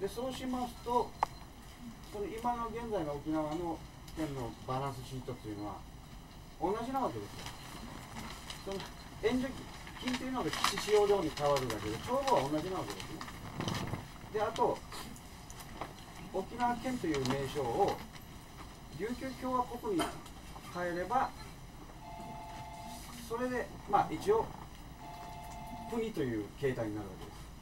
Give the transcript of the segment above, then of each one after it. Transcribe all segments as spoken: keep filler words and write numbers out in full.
でそうしますと、その今の現在の沖縄の県のバランスシートというのは同じなわけですよ。その援助金というのが基地使用量に変わるだけで、帳簿は同じなわけですね。で、あと、沖縄県という名称を琉球共和国に変えれば、それで、まあ、一応、国という形態になるわ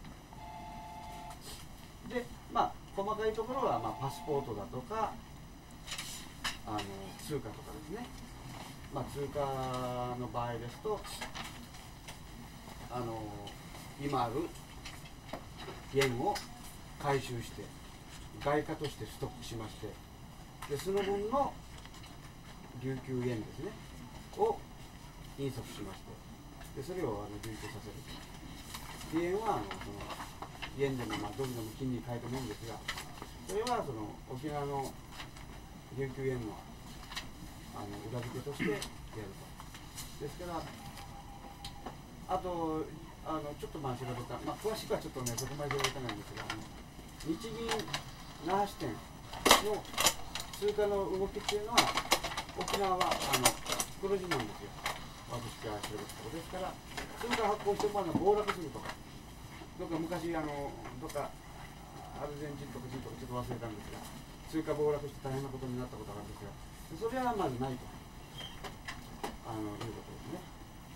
けです。で、まあ、細かいところは、まあ、パスポートだとか、あの通貨とかですね。まあ、通貨の場合ですと、あの今ある元を回収して外貨としてストックしまして、でその分の琉球元ですねを印刷しまして、でそれをあの流通させる。元はあのその元でもまあドルでも金に変えてもいいんですが、それはその沖縄の琉球元のあの裏付けとしてやると。ですからあとあのちょっとまあ調べた、まあ、詳しくはちょっとねそこまで調べたないんですが、あの日銀那覇支店の通貨の動きっていうのは沖縄はあの黒字なんですよ。私が調べたところですから、通貨発行してもあの暴落するとか、どっか昔あのどっかアルゼンチンとかチリとかちょっと忘れたんですが、通貨暴落して大変なことになったことがあるんですが、それはまずないとあのいうことですね。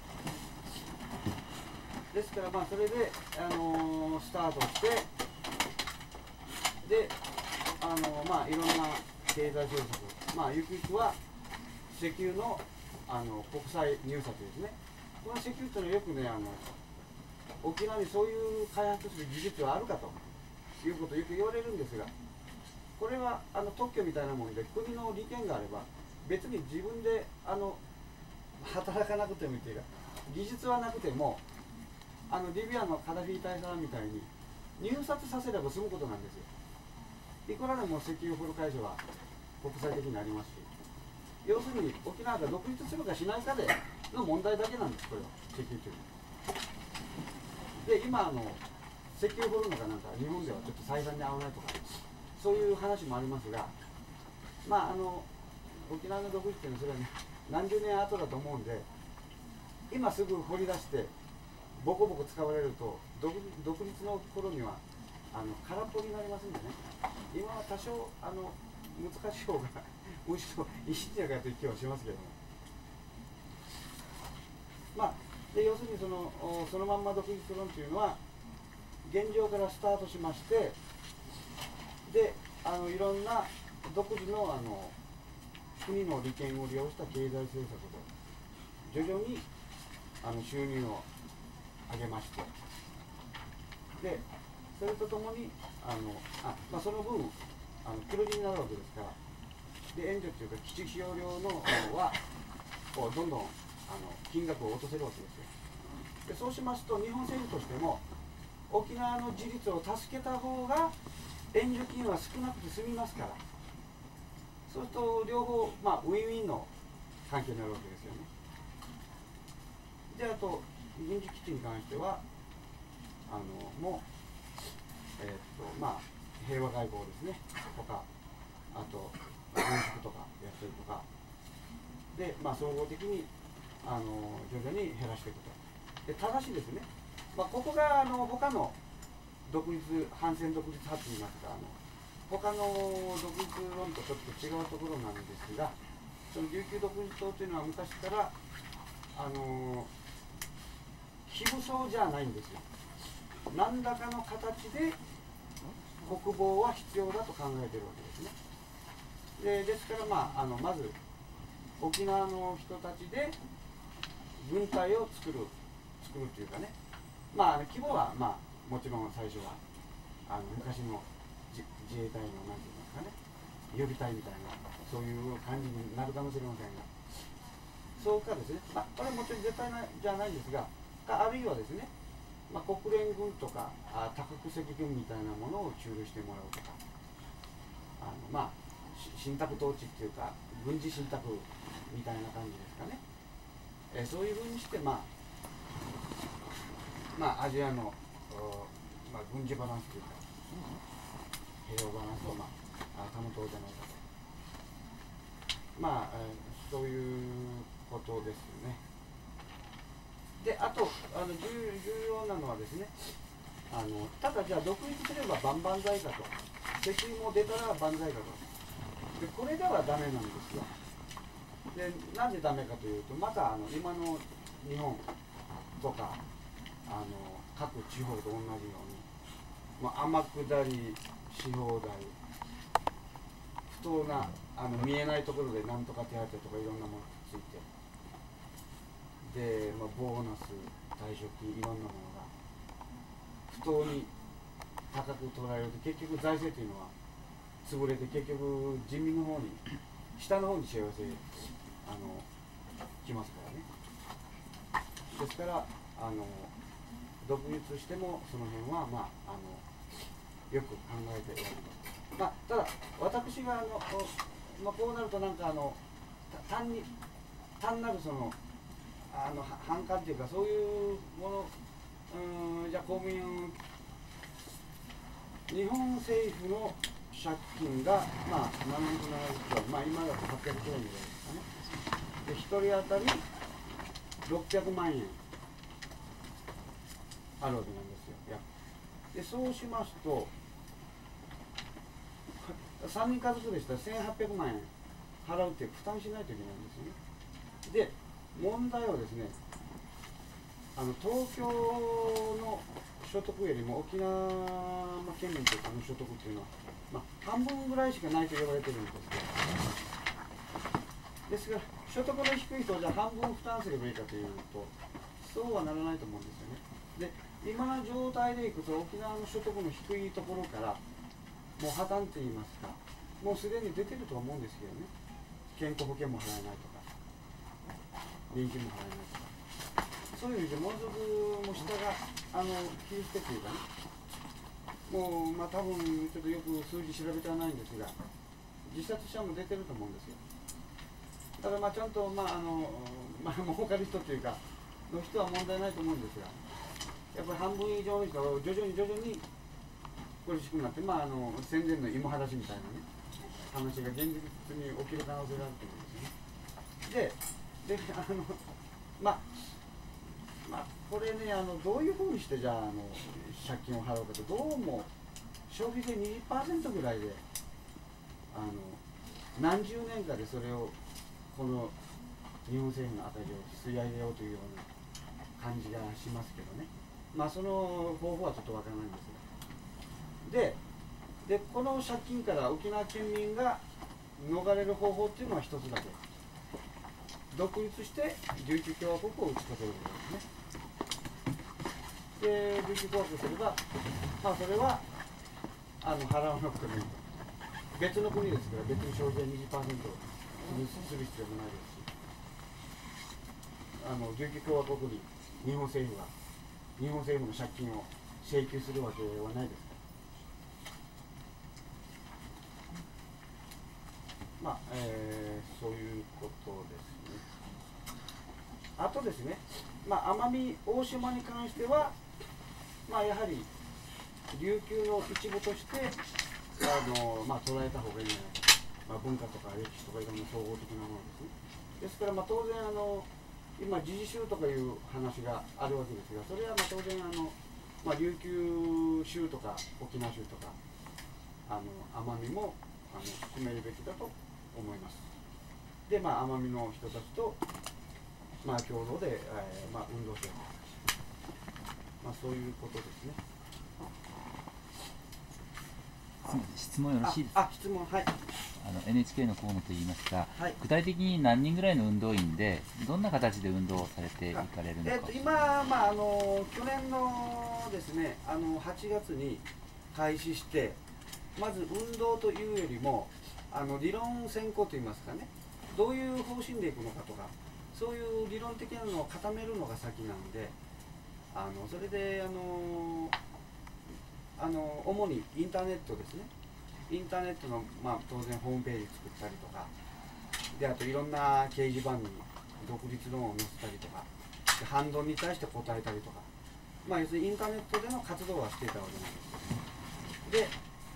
ですからまあそれで、あのー、スタートして、で、あのー、まあいろんな経済政策、まあゆくゆくは石油の、あの国際入札ですね。この石油というのはよくね、あの沖縄にそういう開発する技術はあるかということをよく言われるんですが、これはあの特許みたいなもんで、国の利権があれば別に自分であの働かなくてもいいというか、技術はなくてもあのリビアのカダフィ大佐みたいに入札させれば済むことなんですよ。いくらでも石油掘る会社は国際的にありますし、要するに沖縄が独立するかしないかでの問題だけなんです、これは石油というのは。で、今あの石油掘るのかなんか日本ではちょっと採算に合わないとかそういう話もありますが、まああの沖縄の独立っていうのはそれはね何十年後だと思うんで、今すぐ掘り出してボコボコ使われると独立の頃にはあの空っぽになりますんでね、今は多少あの難しい方がむしろいいんじゃないかという気はしますけども、まあで要するにそのそのまんま独立論というのは現状からスタートしまして、であのいろんな独自のあの国の利権を利用した経済政策で徐々にあの収入を上げまして、でそれとともにあのあ、まあ、その分あの黒字になるわけですから、で援助というか基地使用量の方はこうどんどんあの金額を落とせるわけですよ。でそうしますと日本政府としても沖縄の自立を助けた方が援助金は少なくて済みますから、そうすると両方、まあ、ウィンウィンの関係になるわけですよね。であと軍事基地に関してはあのもう、えーっとまあ、平和外交ですねとか、あと軍縮とかやったりとかで、まあ、総合的にあの徐々に減らしていくと。でただしですね、まあ、ここがあの他の独立反戦独立派といいますか、あの他の独立論とちょっと違うところなんですが、その琉球独立党というのは昔からあの非武装じゃないんですよ。何らかの形で国防は必要だと考えているわけですね。でですから、まあ、あのまず沖縄の人たちで軍隊を作る作るというかね、まあ、規模は、まあ、もちろん最初はあの昔の自衛隊の何て言いますかね、予備隊みたいなそういう感じになるかもしれませんが、そうかですね、まあ、これはもちろん絶対ないじゃないんですが、あるいはですね、まあ、国連軍とかあ多国籍軍みたいなものを駐留してもらうとか、あのまあ信託統治っていうか軍事信託みたいな感じですかね、えー、そういうふうにして、まあ、まあアジアの、まあ、軍事バランスというか平和バランスを、まあ、保とうじゃないかと、まあ、えー、そういうことですね。で、あとあの 重, 重要なのはですね、あのただじゃあ独立すれば万々歳かと、石油も出たら万歳かと、でこれではダメなんですよ。でなんでダメかというと、またあの今の日本とかあの各地方と同じように、まあ、天下りし放題、不当なあの見えないところでなんとか手当とかいろんなものがついて、で、まあ、ボーナス、退職金、いろんなものが不当に高く取られると、結局財政というのは潰れて、結局人民の方に、下の方に幸せあの来ますからね。ですからあの独立してもその辺は、まあ、あのよく考えております。まあ、ただ私があの、まあ、こうなるとなんかあの単に単なるそのあの反感というか、そういうもの、うん、じゃあ公務員、日本政府の借金が、まあ、ななひゃくななじゅっキロ、まあ、今だとはっぴゃくキロぐらいですかね。で、ひとり当たりろっぴゃくまんえんあるわけなんですよ。いやでそうしますと、さんにん家族でしたらせんはっぴゃくまんえん払うって負担しないといけないんですよね。で、問題はですね、あの東京の所得よりも沖縄県民とかの所得っていうのは、まあ、半分ぐらいしかないと言われてるんですけど、ですから所得の低い人をじゃあ半分負担すればいいかというと、そうはならないと思うんですよね。で、今の状態でいくと沖縄の所得の低いところからもう破綻といいますか、もうすでに出てると思うんですけどね。健康保険も払えないとか、年金も払えないとか、そういう意味でものすごくもう下があの切り捨てというかね、もうまあ多分ちょっとよく数字調べてはないんですが、自殺者も出てると思うんですよ。だからまあちゃんとまああのまあ儲かる人というかの人は問題ないと思うんですが、やっぱり半分以上の人は徐々に徐々に苦しくなって、まああの戦前の芋晴らしみたいなね話が現実に起きる可能性があると思うんですよね。で、であのまあまあこれね、あのどういうふうにしてじゃあ、あの借金を払うかと、どうも消費税 にじゅっパーセント ぐらいであの何十年かでそれをこの日本政府の赤字を吸い上げようというような感じがしますけどね。まあその方法はちょっとわからないんですが、ででこの借金から沖縄県民が逃れる方法っていうのは一つだけ、独立して琉球共和国を打ち立てることですね。で琉球共和国すれば、まあそれはあの払わなくてもいいと、別の国ですから別に消費税 にじゅっパーセント する必要もないですし、あの琉球共和国に日本政府が日本政府の借金を請求するわけはないですから、まあ、えー、そういうことですね。あとですね、まあ、奄美大島に関しては、まあ、やはり琉球の一部としてあの、まあ、捉えた方がいいんじゃないか、まあ、文化とか歴史とかいろんな総合的なものですね。ですから、まあ、当然あの今自治州とかいう話があるわけですが、それはまあ当然あの、まあ、琉球州とか沖縄州とかあの奄美もあの進めるべきだと思います。で、まあ、奄美の人たちと、まあ、共同で、えーまあ、運動しようと、まあ、そういうことですね。 すみません、質問よろしいですか。 ああ、質問、はい。 あの エヌエイチケー の河本といいますが、 はい、 具体的に何人ぐらいの運動員でどんな形で運動をされていかれるのか。 えー、と今、まあ、あの去年のですね、あのはちがつに開始して、まず運動というよりもあの理論先行といいますかね、どういう方針でいくのかとか、そういう理論的なのを固めるのが先なんで、あのそれであのあの主にインターネットですね、インターネットの、まあ、当然ホームページ作ったりとかで、あといろんな掲示板に独立論を載せたりとかで、反論に対して答えたりとか、まあ、要するにインターネットでの活動はしていたわけなんです。で、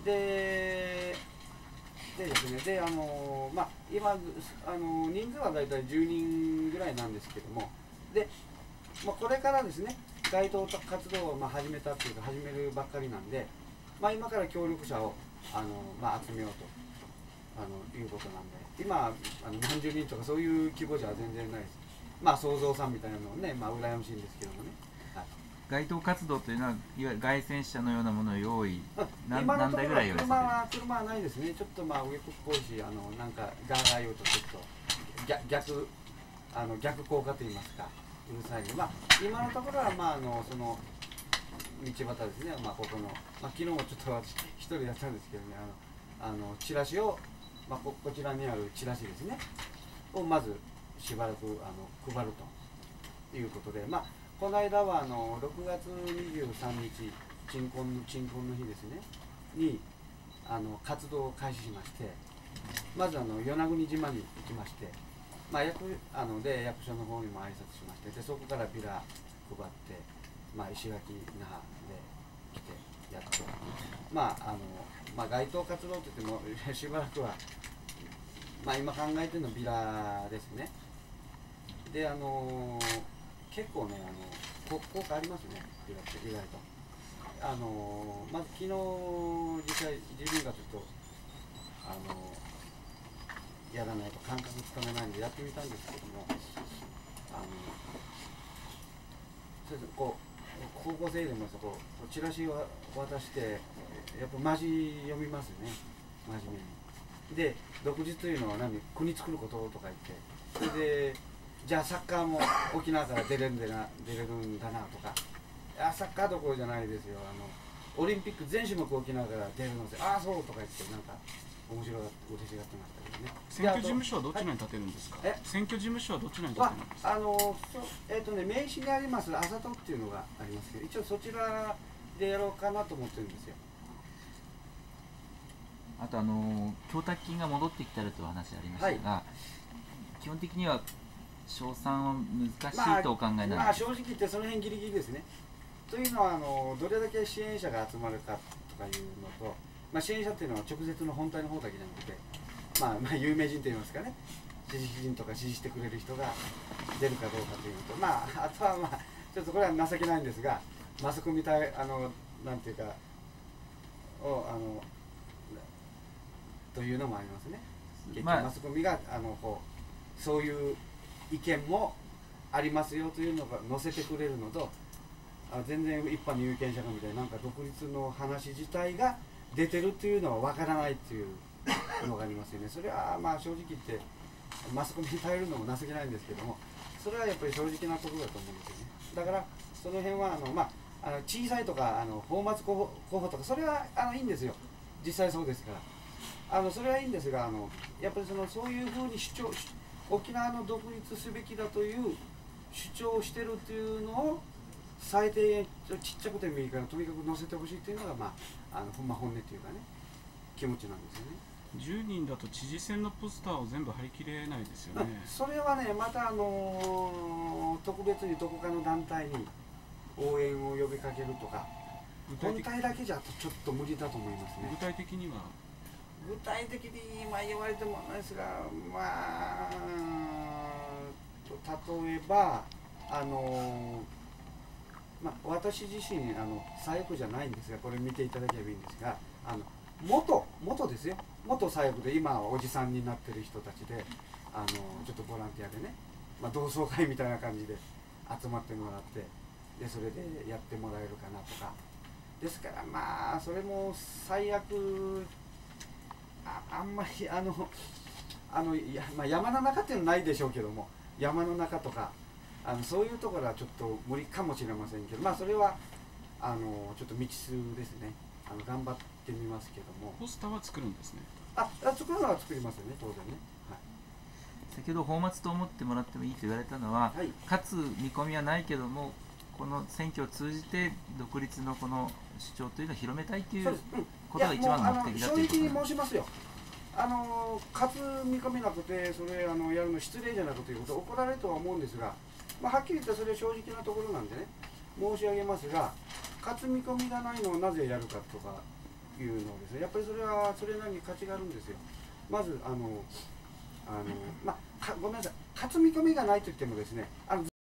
ででですね、であのまあ今あの人数はだいたいじゅうにんぐらいなんですけども、で、まあ、これからですね街頭活動をまあ始めたっていうか始めるばっかりなんで、まあ、今から協力者をあの、まあ、集めようとあのいうことなんで、今あの何十人とかそういう規模じゃ全然ないです。まあ創造さんみたいなのをね、まあ羨ましいんですけどもね。はい、 街頭活動というのはいわゆる街宣車のようなものを用意、何今のところは何台ぐらい用意さ車れてるは車はないですね。ちょっとまあ上っぽいし、あのなんかガーガー言うとちょっと逆逆あの逆効果と言いますか、うるさいんで、まあ今のところはまああのその道端ですね。まあここの、まあ昨日もちょっと私一人やったんですけどね、あのあのチラシをまあここちらにあるチラシですねをまずしばらくあの配るということで、まあこの間はあのろくがつにじゅうさんにち鎮魂の鎮魂の日ですねにあの活動を開始しまして、まずあの与那国島に行きまして、まあ、役あので役所の方にも挨拶しまして、でそこからビラ配って、まあ、石垣那覇で来てやって、まああのまあ、街頭活動といってもしばらくは、まあ、今考えてるのビラですね。であの結構ねあの効果ありますね、ビラって意外と。あのまず昨日実際自分がちょっとあのやらないと感覚つかめないんでやってみたんですけども、あのそうですこう高校生でもそこチラシを渡してやっぱマジ読みますね、真面目に。で独自というのは何国作ることとか言って、それでじゃあサッカーも沖縄から出れるんでな出れるんだなとか、あサッカーどころじゃないですよ、あのオリンピック全種目沖縄から出るので、ああそうとか言ってなんか面白がって嬉しがってましたけどね。 選挙事務所はどちらに建てるんですか。はい、選挙事務所はどちらに建てるんですか。 あ、あのそえっ、ー、とね名刺にありますあさとっていうのがありますけど、一応そちらでやろうかなと思ってるんですよ。 あとあの供託金が戻ってきたらという話ありましたが、はい、基本的には賞賛は難しいとお考えなんですか。 まあ、まあ、正直言ってその辺ギリギリですね。というのはあのどれだけ支援者が集まるかとかいうのと、まあ、支援者っていうのは直接の本体の方だけじゃなくて、まあ、まあ有名人といいますかね、支持人とか支持してくれる人が出るかどうかというのと、まあ、あとはまあちょっとこれは情けないんですが、マスコミ対あのなんていうかをあのというのもありますね。結局マスコミがあのこうそういう意見もありますよというのが載せてくれるのと、あ全然一般の有権者がみたいななんか独立の話自体が出てるっていうのはわからないっていうのがありますよね。それはまあ正直言ってマスコミに頼るのも情けないんですけども、それはやっぱり正直なところだと思うんですよね。だからその辺はあのまああの小さいとかあの泡沫候補候補とかそれはあのいいんですよ。実際そうですから。あのそれはいいんですが、あのやっぱりそのそういうふうに主張沖縄の独立すべきだという主張をしてるっていうのを最低限ちっちゃくてもいいからとにかく載せてほしいっていうのが、まあ、あのまあ本音っていうかね気持ちなんですよね。 じゅうにんだと知事選のポスターを全部貼り切れないですよね。 それはねまたあのー、特別にどこかの団体に応援を呼びかけるとか本体だけじゃちょっと無理だと思いますね。 具体的には具体的に今言われてもないですが、まあ例えばあのまあ、私自身あの左翼じゃないんですが、これ見ていただければいいんですが、あの元元ですよ、元左翼で今はおじさんになってる人たちで、あのちょっとボランティアでね、まあ、同窓会みたいな感じで集まってもらって、でそれでやってもらえるかなとかですから、まあそれも最悪 あ, あんまりあのあのや、まあ、山の中っていうのはないでしょうけども、山の中とかあのそういうところはちょっと無理かもしれませんけど、まあそれはあのちょっと未知数ですね。あの頑張ってみますけども。 ポスターは作るんですね。 あ、作るのは作りますよね、当然ね。はい、 先ほど泡沫と思ってもらってもいいと言われたのは、はい、勝つ見込みはないけども、この選挙を通じて独立のこの主張というのを広めたいということが一番の目的だということです。 正直に申しますよ。あの勝つ見込みなくてそれあのやるの失礼じゃなくということは怒られるとは思うんですが、まあ、はっきり言ってそれは正直なところなんでね申し上げますが、勝つ見込みがないのをなぜやるかとかいいうのですね、やっぱりそれはそれなりに価値があるんですよ。まずあのあの、まあ、ごめんなさい、勝つ見込みがないといってもですね、あの